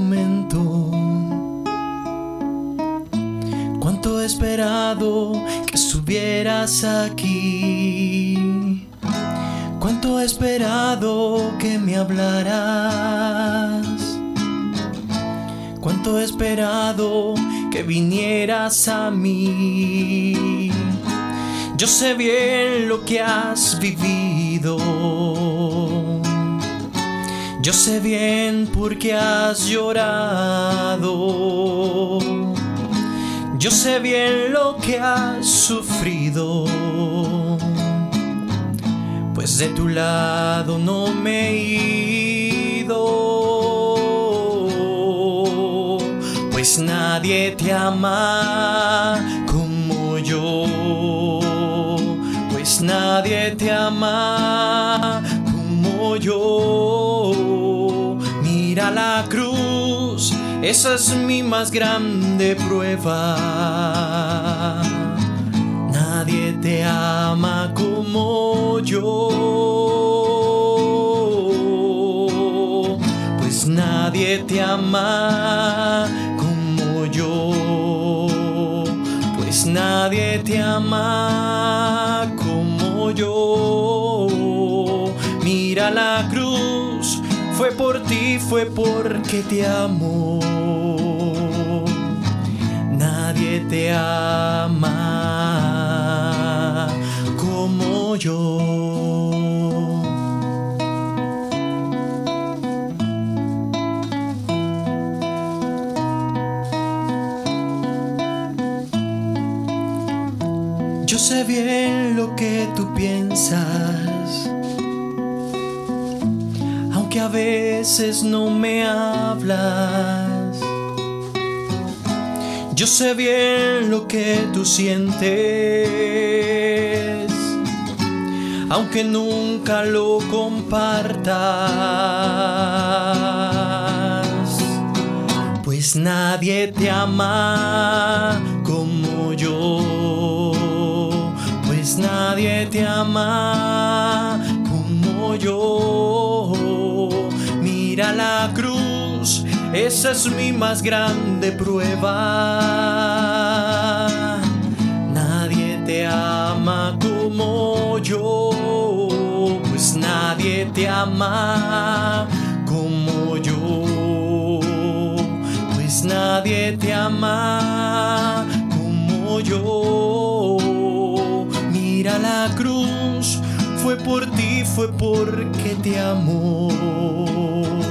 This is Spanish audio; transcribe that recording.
momento. Cuánto he esperado que estuvieras aquí. Cuánto he esperado que me hablaras. Cuánto he esperado que vinieras a mí. Yo sé bien lo que has vivido. Yo sé bien por qué has llorado. Yo sé bien lo que has sufrido. Pues de tu lado no me he ido. Pues nadie te ama como yo. Pues nadie te ama como yo. Mira la cruz, esa es mi más grande prueba. Nadie te ama como yo. Pues nadie te ama como yo. Pues nadie te ama como yo. Mira la cruz, fue por ti, fue porque te amo. Nadie te ama como yo. Yo sé bien lo que tú piensas, aunque a veces no me hablas. Yo sé bien lo que tú sientes, aunque nunca lo compartas. Pues nadie te ama como yo. Pues nadie te ama como yo. Mira la cruz, esa es mi más grande prueba. Nadie te ama como yo. Pues nadie te ama como yo. Pues nadie te ama como yo. Mira la cruz, fue por ti, fue porque te amo.